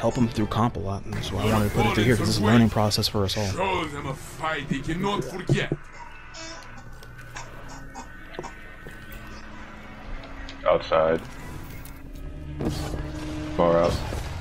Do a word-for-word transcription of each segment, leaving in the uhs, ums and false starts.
help him through comp a lot, and that's why I wanted to put it through here, because it's a learning process for us all. Show them a fight they cannot forget. Outside. Far out.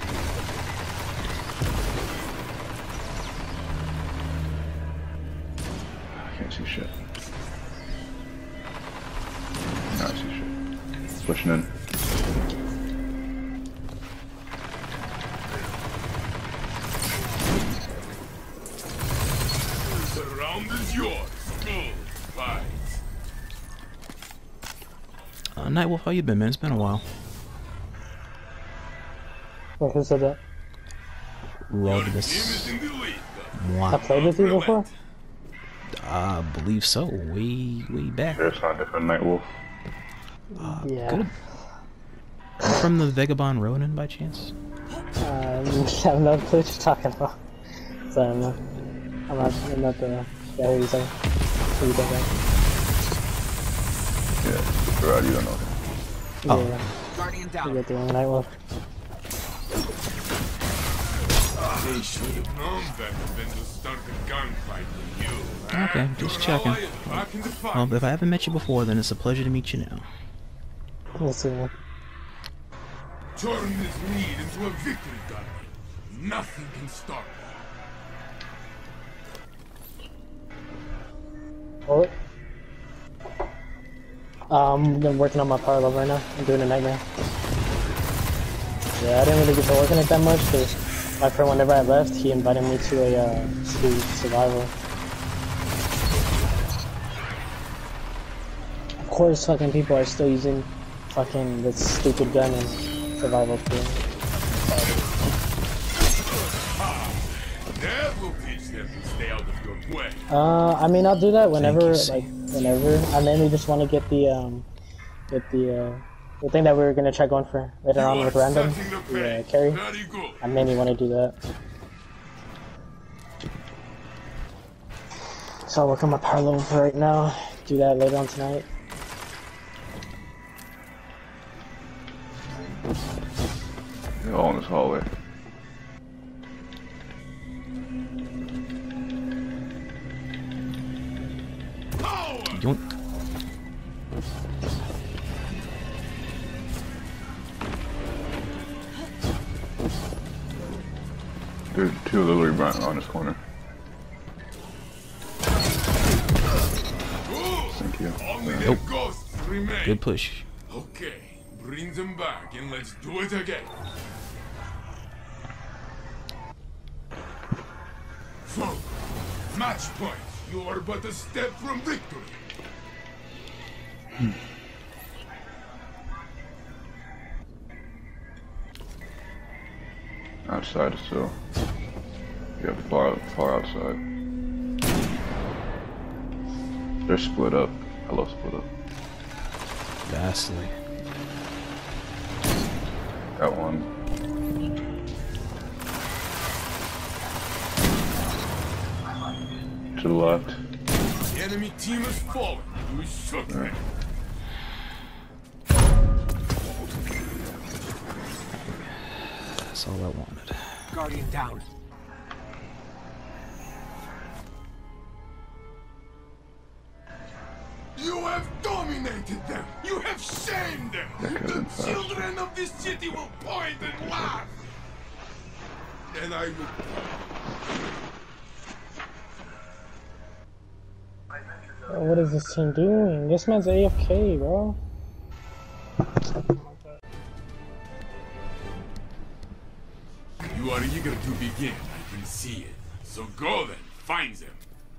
I can't see shit. No, I see shit. Pushing in. The round is yours. Full fight. Uh, Nightwolf, how you been, man? It's been a while. Wait, who said that? Rodimus. I played with you before? I believe so. Way, way back. There's not different Nightwolf. Uh, Yeah. Good. From the Vagabond Ronin, by chance? Um, I have no clue what you're talking about. So I'm not, I'm not, I'm not the guy who you saying. Who you think that? Yeah, Rod, you don't know. Oh. Yeah. Guardian You down. get the wrong Nightwolf. They should have known better than to start a gunfight with you. Okay, just checking. Well, if I haven't met you before, then it's a pleasure to meet you now. Let's see. Man. Turn this need into a victory, Guardian. Nothing can stop you. Hold it. Um, I'm working on my power level right now. I'm doing a nightmare. Yeah, I didn't really get to work on it that much because my friend, whenever I left, he invited me to a uh, to survival. Of course, fucking people are still using fucking this stupid gun in survival too. That will teach them to stay out of your way. Uh, I mean, I'll do that whenever, you, like, whenever. I mainly just want to get the, um, get the, uh, the thing that we were gonna try going for later You on are with random, setting the the uh, pace. carry. Very good. I mainly want to do that. So I'll work on my power level for right now. Do that later on tonight. They're all in this hallway. Yoink. There's two Lily Bryant on this corner. Thank you. Only Yeah. their Nope. ghosts remain. Good push. Okay, bring them back and let's do it again. So, match point. You are but a step from victory. Outside still. Yeah, far, far outside. They're split up. I love split up. Vastly. Got one. To the left. The enemy team has fallen. You shook them. That's all I wanted. Guardian down. You have dominated them! You have shamed them! That could've been The fast. children of this city will point and laugh! And I will... Bro, what is this team doing? This man's A F K, bro. You are eager to begin, I can see it. So go then, find them.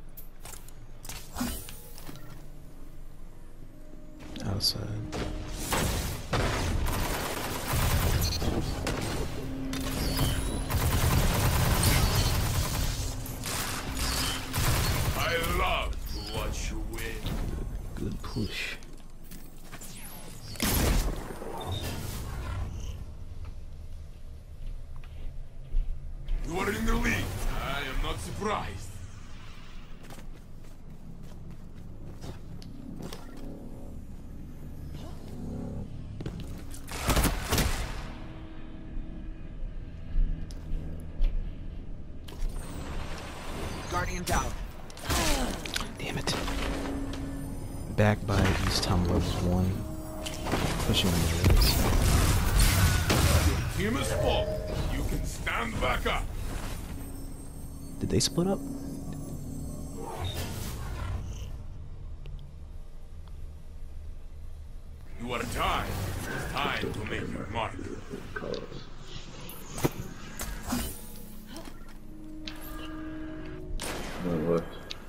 Outside. I love to watch you win. Good push. You are in the lead. I am not surprised. Guardian down. Damn it. Back by East Tom level one. Pushing on the res. Team is full. You can stand back up. Did they split up? You are tired. It's time to make your mark. No left.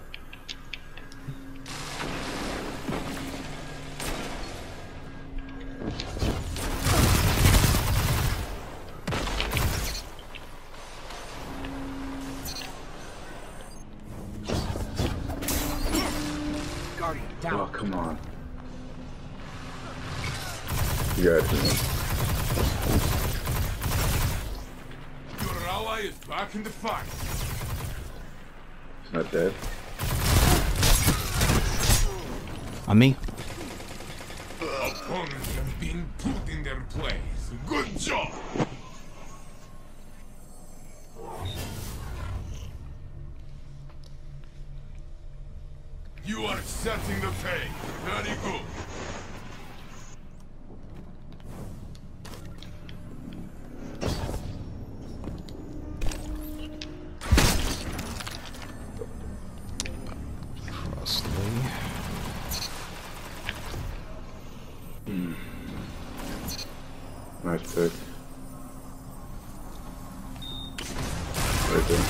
Guardian down. Oh, come on. You got it. Your ally is back in the fight. It's not dead. On me. Opponents have been put in their place. Good job. You are setting the pace. Very good. Mm. Nice pick. Right there.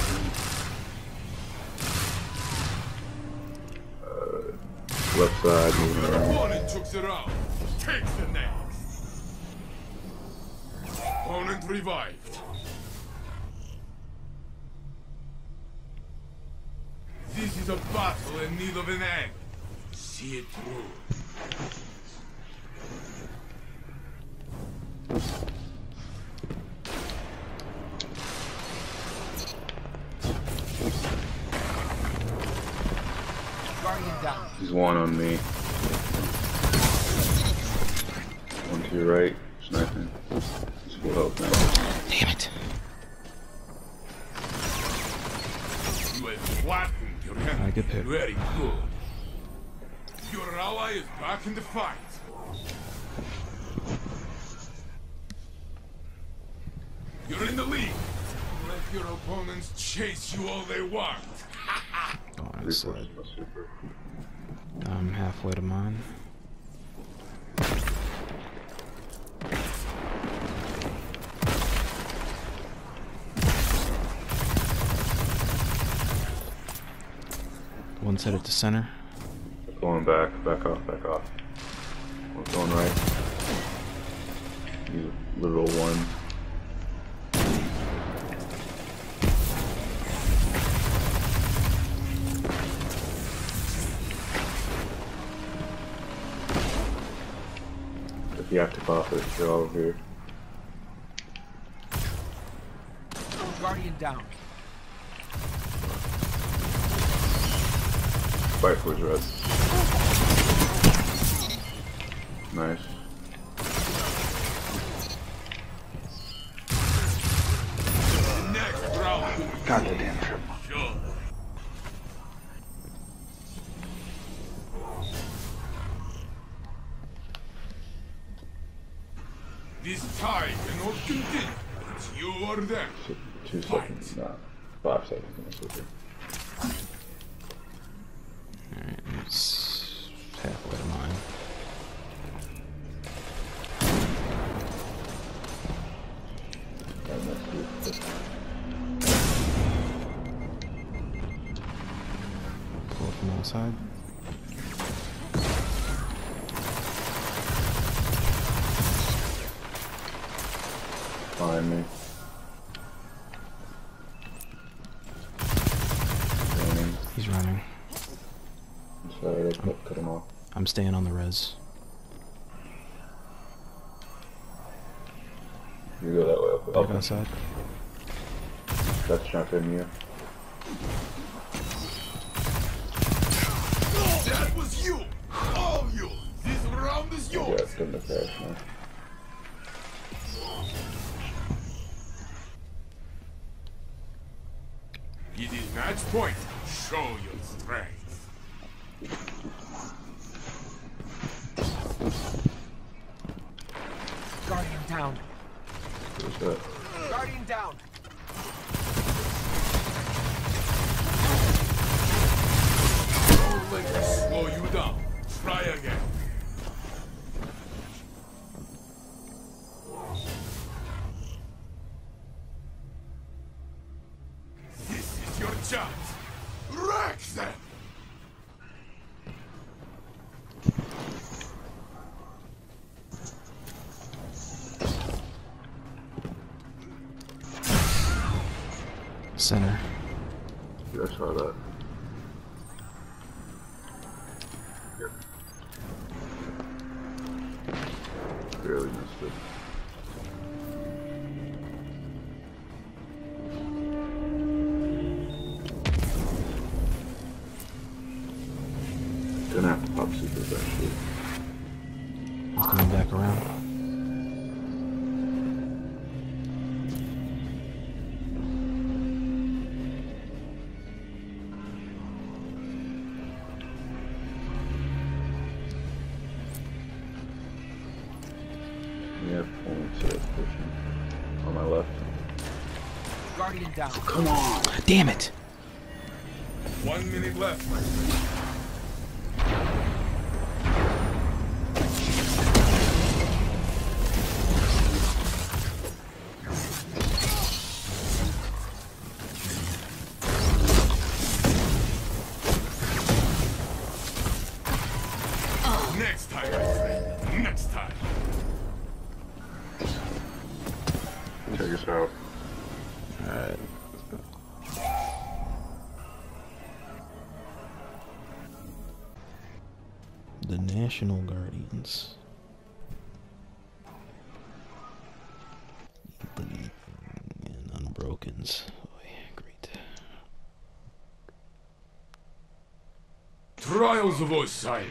Uh, left side, moving around. Opponent chokes it out. Takes the next. Opponent revived. This is a battle in need of an end. See it through. Guardian down. He's one on me. One to your right, sniping. He's full health now. Damn it. You have flattened your enemy. Alright, good pick. Very good. Your ally is back in the fight. You're in the lead. Let your opponents chase you all they want. Go on inside. I'm halfway to mine. One's headed to center. Going back, back off, back off. One's going right. You literal one. If you have to pop it, you're over here. Guardian down. Fight for his red. Nice. Next round. God damn trip. Sure. This tie cannot continue. It's you or them. Two seconds, nah. Five seconds in this over. Alright, it's halfway to mine. Pull from outside. Find me. Running. He's running. I'm sorry, I cut, cut him off. I'm staying on the res. You go that way. Up, Back up. outside. That's jumping you. That was you! All you! This round is Yeah, yours! it's gonna crash now. It is match point. Show your strength. Guardian down. Where's that? Guardian down. Don't let me slow you down. Try again. This is your chance. Wreck them! Center. Yeah, I saw that. Yep. Barely missed it. Gonna have to pop secrets actually. He's coming back around. Yeah, only set pushing on my left. Guardian down. Come on! Damn it! One minute left, my friend. Next time, my friend. Next time. Check us out. Alright. The National Guardians. Believing in Unbrokens. Oh, yeah, great. Trials of Osiris.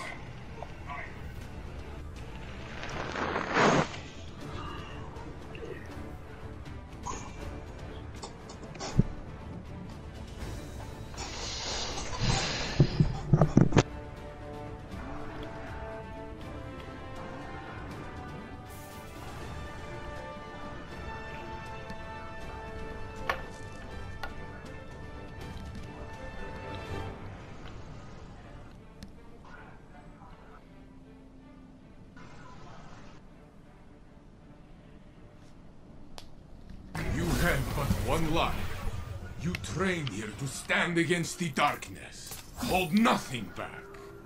You have but one life. You trained here to stand against the darkness. Hold nothing back.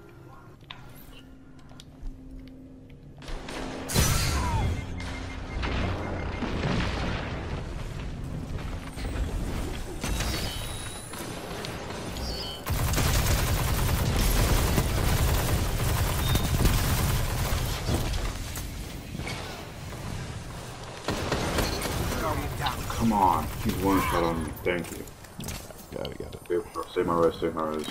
Guardian down. Come on! He's one shot on me. Thank you. Got it, got it. Save, save my res, save my res.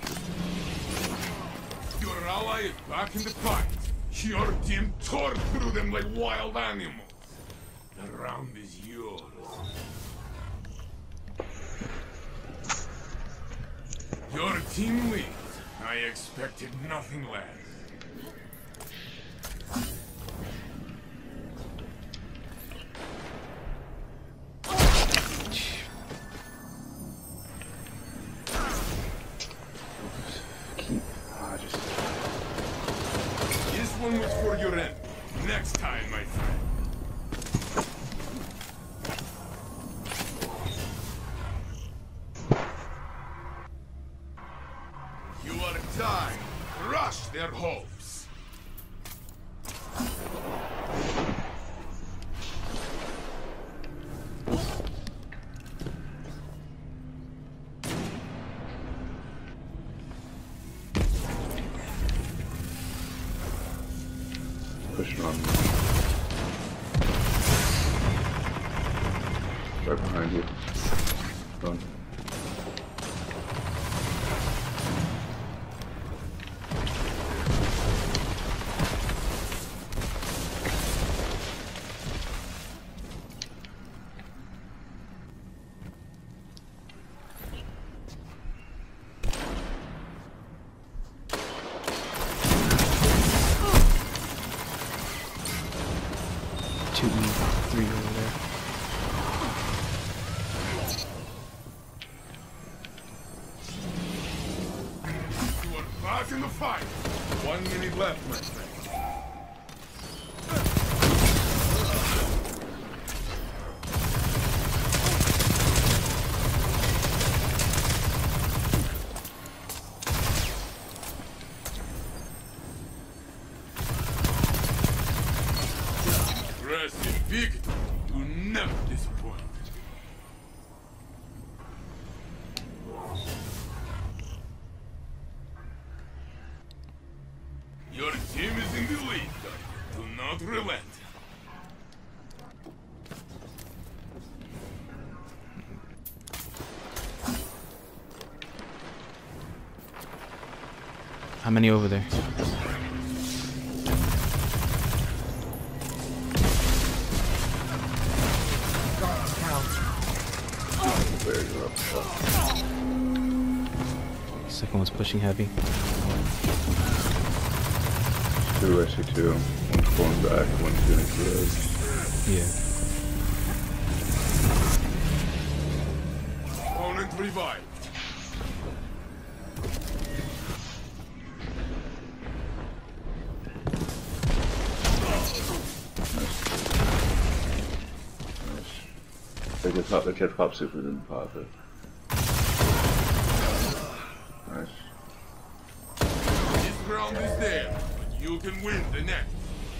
Your ally is back in the fight. Your team tore through them like wild animals. The round is yours. Your team leads. I expected nothing less. Keep. Ah, just. This one was for your end. Next time, my friend. You are dying. Crush their hopes. Pushing on me. Right behind you. Run. two E three over there. You are back in the fight. One minute left, my friend. Rest in victory. Do never disappoint. Your team is in the lead. Do not relent. How many over there? Second one's pushing heavy. Two, I see two. One's pulling back, one's doing good. Yeah. Opponent revived. They just pop, they catch pop super, didn't pop it. Nice. This ground is there, but you can win the next.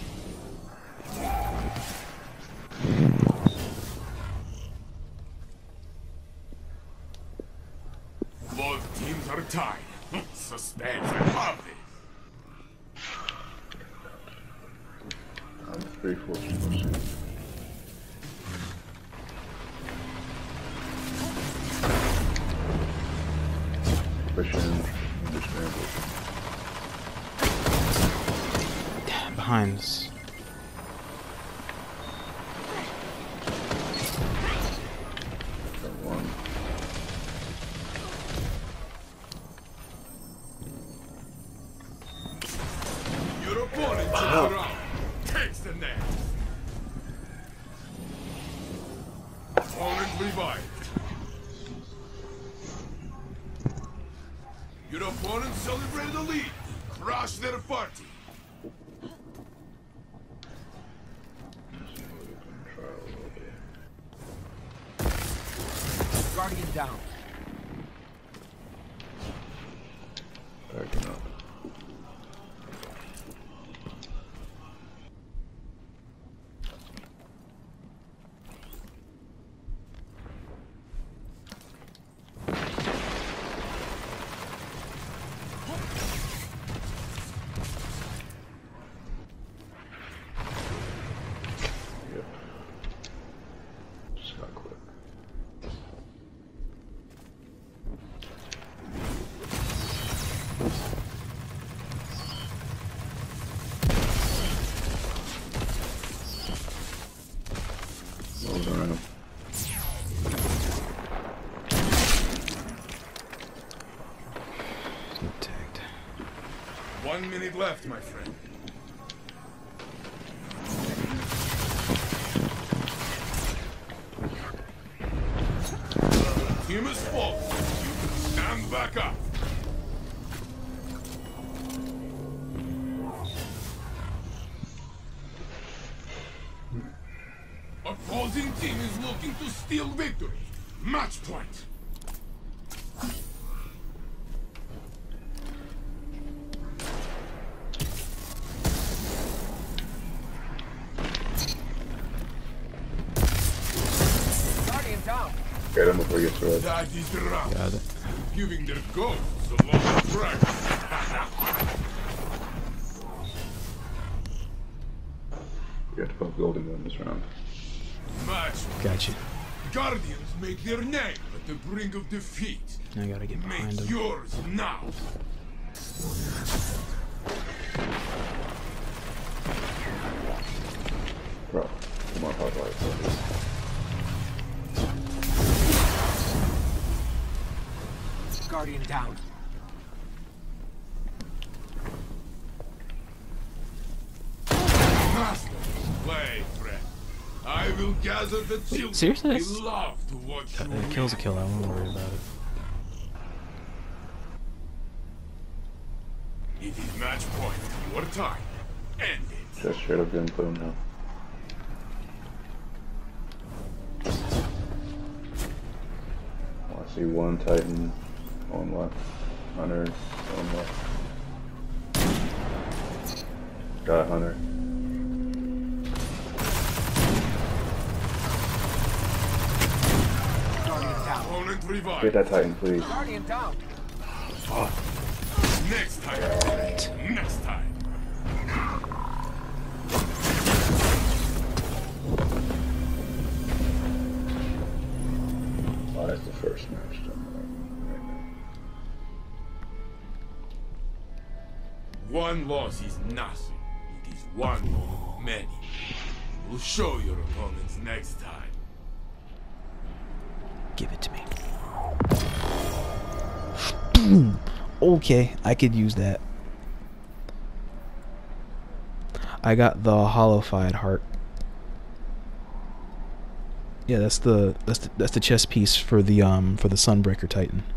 Both teams are tied. Suspense, I love this. I'm three, four, four, six. Pushing, understand. Behind us. Got one. Your opponent takes the round. Takes the net. Opponent revived. Your opponent celebrated the lead. Crush their party. Guardian down. Backing up. Yep. Just got quick. Rolls around. Not tagged. One minute left, my friend. Team is full. You can stand back up. Opposing team is looking to steal victory. Match point. Guardian down. Get him before he gets red. That is the round. Got it. Giving their ghosts a lot of practice. You have to pump golden gun this round. Match. Gotcha. Guardians make their name at the brink of defeat. Now I gotta get behind Make him. yours now. Bro, come on, pop light. Guardian down. Master, play, friend. I will gather the children. Seriously? We That's- love to watch Uh, you a win. kill's a kill. I won't worry about it. It is match point. Your time. End it. Just straight up didn't put him down. Oh, I see one Titan, one left. Hunter, one left. Got Hunter. Guardian down. Opponent Get revived. that Titan, please. Guardian down. Next time. Next time. Oh, that's the first match done. One loss is nothing. It is one of many. We'll show your opponents next time. Give it to me. Okay, I could use that. I got the hollowified heart. Yeah, that's the that's the, that's the chest piece for the um for the Sunbreaker Titan.